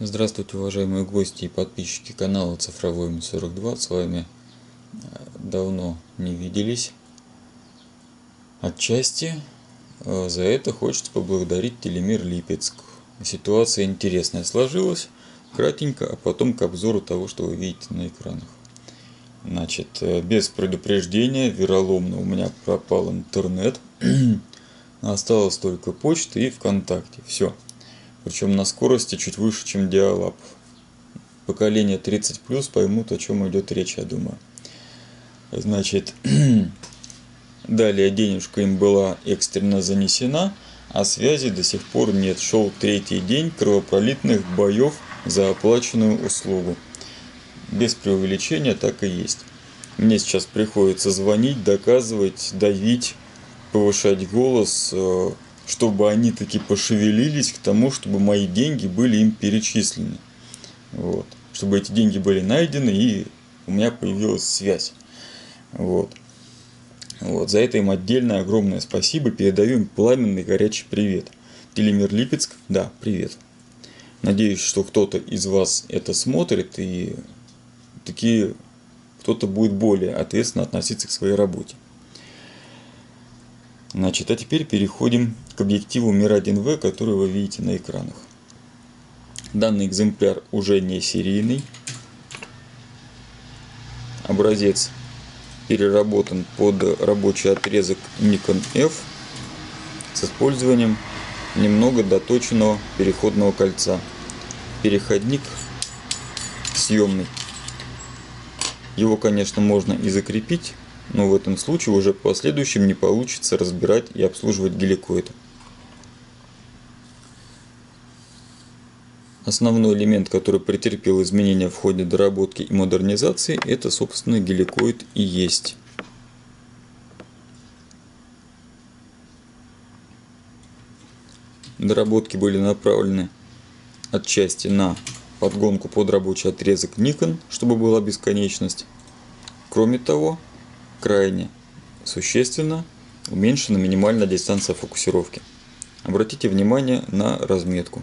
Здравствуйте, уважаемые гости и подписчики канала Цифровой М42. С вами давно не виделись. Отчасти за это хочется поблагодарить Телемир Липецк. Ситуация интересная сложилась. Кратенько, а потом к обзору того, что вы видите на экранах. Значит, без предупреждения, вероломно у меня пропал интернет. Осталась только почта и ВКонтакте. Все. Причем на скорости чуть выше, чем Диалаб. Поколение 30+ поймут, о чем идет речь, я думаю. Значит, далее денежка им была экстренно занесена, а связи до сих пор нет. Шел третий день кровопролитных боев за оплаченную услугу. Без преувеличения так и есть. Мне сейчас приходится звонить, доказывать, давить, повышать голос, чтобы они таки пошевелились к тому, чтобы мои деньги были им перечислены. Вот. Чтобы эти деньги были найдены и у меня появилась связь. Вот. За это им отдельное огромное спасибо. Передаю им пламенный горячий привет. Телемир Липецк, да, привет. Надеюсь, что кто-то из вас это смотрит и таки кто-то будет более ответственно относиться к своей работе. Значит, а теперь переходим к объективу Mir-1V, который вы видите на экранах. Данный экземпляр уже не серийный. Образец переработан под рабочий отрезок Nikon F с использованием немного доточенного переходного кольца. Переходник съемный. Его, конечно, можно и закрепить, но в этом случае уже в последующем не получится разбирать и обслуживать геликоид. Основной элемент, который претерпел изменения в ходе доработки и модернизации, это, собственно, геликоид и есть. Доработки были направлены отчасти на подгонку под рабочий отрезок Nikon, чтобы была бесконечность. Кроме того, крайне существенно уменьшена минимальная дистанция фокусировки. Обратите внимание на разметку.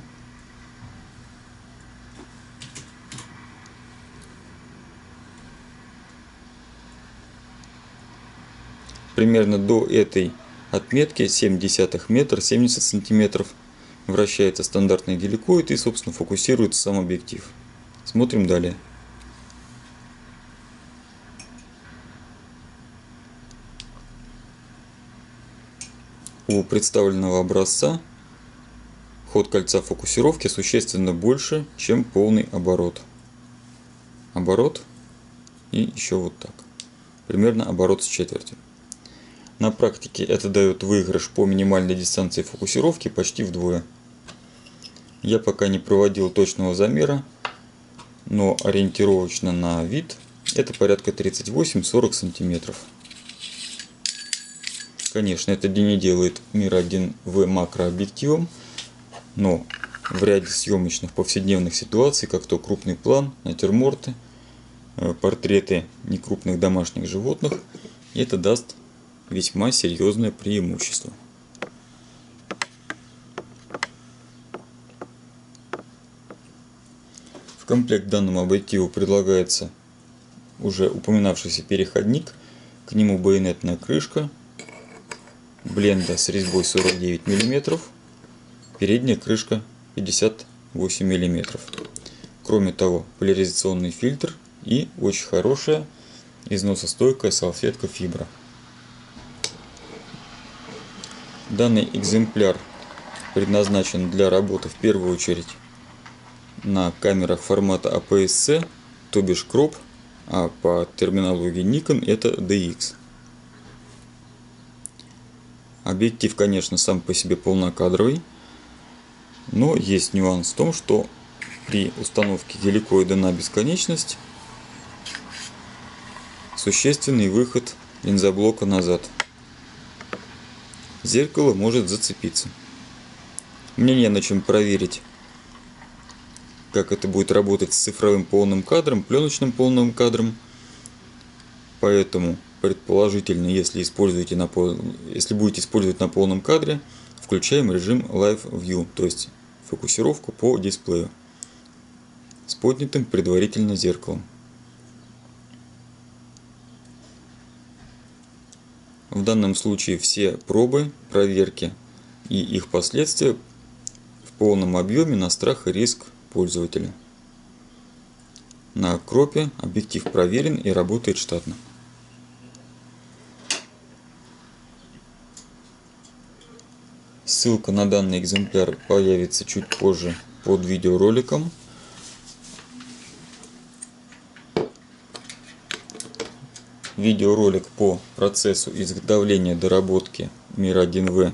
Примерно до этой отметки 0,7 метра, 70 сантиметров, вращается стандартный геликоид и, собственно, фокусируется сам объектив. Смотрим далее. У представленного образца ход кольца фокусировки существенно больше, чем полный оборот. Оборот и еще вот так. Примерно оборот с четвертью. На практике это дает выигрыш по минимальной дистанции фокусировки почти вдвое. Я пока не проводил точного замера, но ориентировочно на вид это порядка 38-40 сантиметров. Конечно, это не делает Mir-1V макрообъективом, но в ряде съемочных повседневных ситуаций, как то крупный план, натюрморты, портреты некрупных домашних животных, это даст весьма серьезное преимущество. В комплект к данному объективу предлагается уже упоминавшийся переходник, к нему байонетная крышка, бленда с резьбой 49 мм, передняя крышка 58 мм. Кроме того, поляризационный фильтр и очень хорошая износостойкая салфетка фибра. Данный экземпляр предназначен для работы в первую очередь на камерах формата APS-C, то бишь кроп, а по терминологии Nikon это DX. Объектив, конечно, сам по себе полнокадровый, но есть нюанс в том, что при установке геликоида на бесконечность существенный выход линзоблока назад. Зеркало может зацепиться. Мне не на чем проверить, как это будет работать с цифровым полным кадром, пленочным полным кадром. Поэтому предположительно, если будете использовать на полном кадре, включаем режим Live View, то есть фокусировку по дисплею. с поднятым предварительно зеркалом. В данном случае все пробы, проверки и их последствия в полном объеме на страх и риск пользователя. На кропе объектив проверен и работает штатно. Ссылка на данный экземпляр появится чуть позже под видеороликом. Видеоролик по процессу изготовления доработки Мир 1В,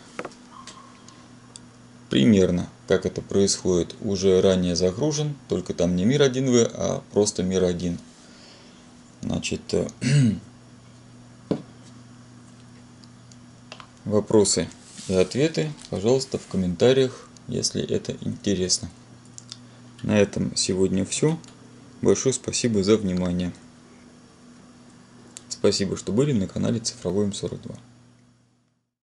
примерно как это происходит, уже ранее загружен, только там не Мир 1В, а просто Мир 1. Значит, вопросы и ответы, пожалуйста, в комментариях, если это интересно. На этом сегодня все. Большое спасибо за внимание. Спасибо, что были на канале Цифровой М42.